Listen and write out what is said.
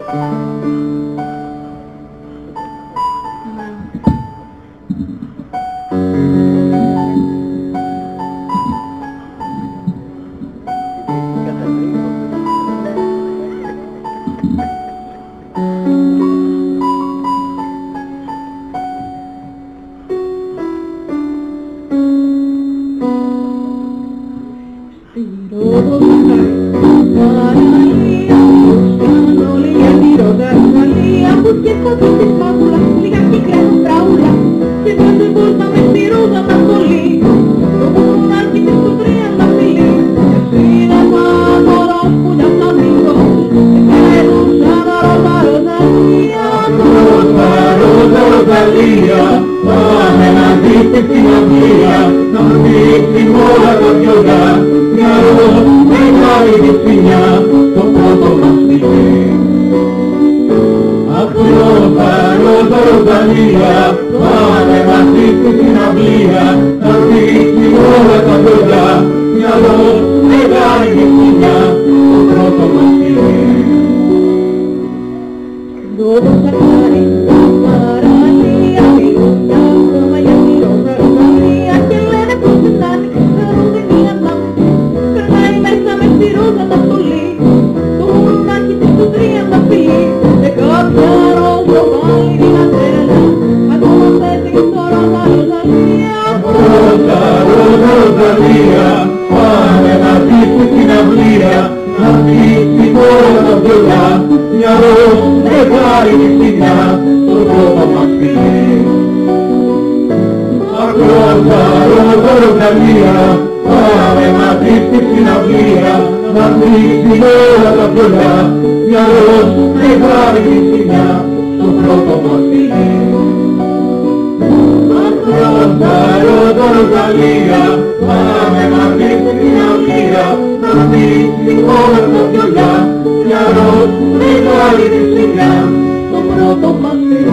Πάμε να δείτε την αυλία, να δείξει όλα τα βιολιά, μυαλό μεγάλη δυσφυνιά, το πρώτο μας φιλί. Αχθρό παρόδο Ροζαλία, πάμε να δείτε την αυλία, να δείξει όλα τα βιολιά, μυαλό μεγάλη δυσφυνιά, το πρώτο μας φιλί. Πάμε να δείξει την αυλία, να δείξει όλα τα βιολιά, μυαλός μεγάλη δυσφυνιά, το πρώτο μας φιλί. Ακρόσα ρόδο Ροζαλία, πάμε να δείξει την αυλία, να δείξει όλα τα βιολιά, μυαλός μεγάλη δυσφυνιά, το πρώτο μας φιλί. Ακρόσα ρόδο Ροζαλία, πάμε να δείξει την αυλία, να δείξει όλα τα βιολιά, μυαλός μεγάλη δυσφυνιά, το πρώτο μας φιλί.